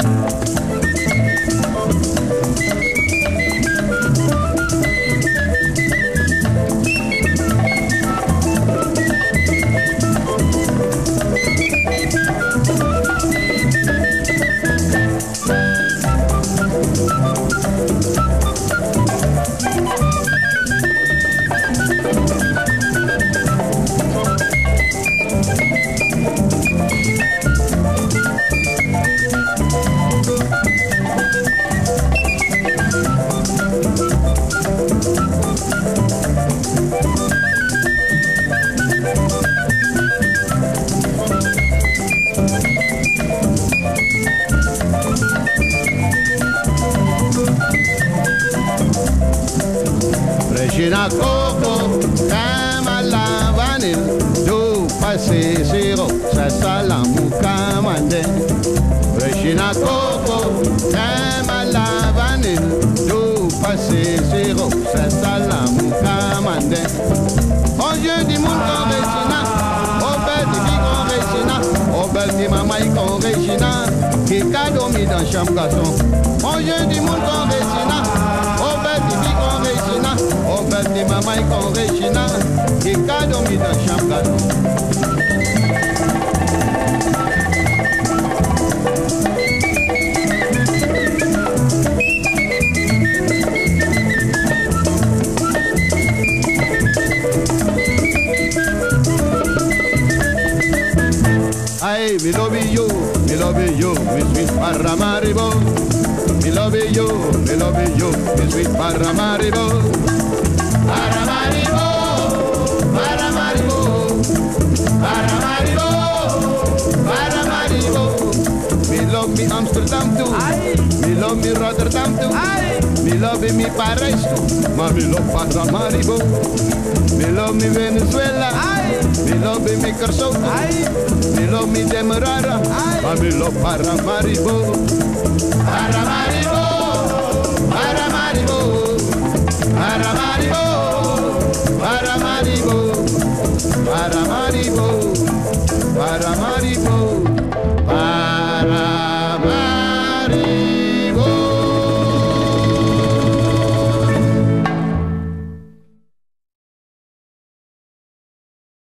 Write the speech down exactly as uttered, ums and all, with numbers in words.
Regina Coco, Kamala Vanille, do passé zéro, ça salam Kamande. Regina Coco, Kamala Vanille, do passé zéro, ça salam Kamande. Bon Dieu du monde con Regina, oh belle du big con Regina, oh belle du maman con Regina, qui cadeau mis dans chambre garçon. Bon Dieu du monde con Regina, oh belle du big con Regina, oh belle du maman con Regina, qui cadeau mis dans chambre garçon. Ay, me love you, me love you, me sweet Paramaribo. Me love you, me love you, me sweet Paramaribo. Paramaribo, Paramaribo, Paramaribo, Paramaribo. Me love me Amsterdam too, aye. Me love me Rotterdam too, aye. Me love me Paris too, ma me love Paramaribo. Me love me Venezuela, aye. Me love me Curaçao, aye. Me love me Demerara, aye. Ma me love Paramaribo, Paramaribo.